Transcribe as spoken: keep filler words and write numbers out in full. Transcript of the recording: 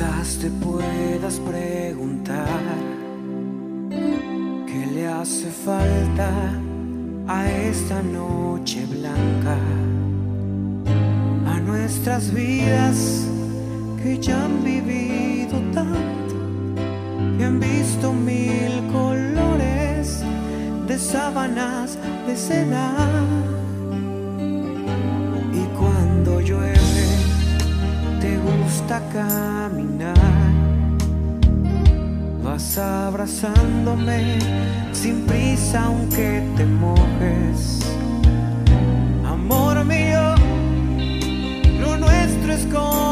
Quizás te puedas preguntar qué le hace falta a esta noche blanca, a nuestras vidas que ya han vivido tanto, que han visto mil colores de sábanas de seda. Y cuando llueve te gusta caminar, vas abrazándome sin prisa aunque te mojes. Amor mío, lo nuestro es como